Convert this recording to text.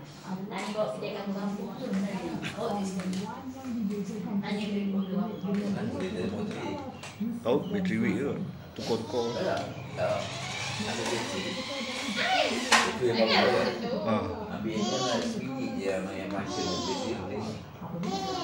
Tanya bawa kedai kampung-kampung tu oh di sini. Tanya kedai kampung-kampung. Tahu bateri week ke? Tukar-tukar. Ada bateri. Itu yang bagus. Ambil yang RM1 je yang macam bateri ni.